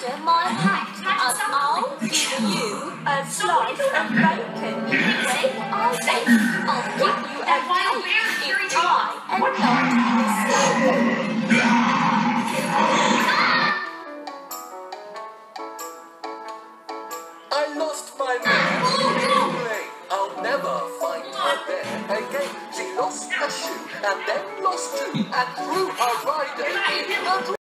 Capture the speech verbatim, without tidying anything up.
under my hat, and I'll give you a slice of bacon when I bake. I'll give you a cake if I am not mistaken. I lost my mare. I'll never find her there again. She lost a shoe, and then lost two, and threw her rider in a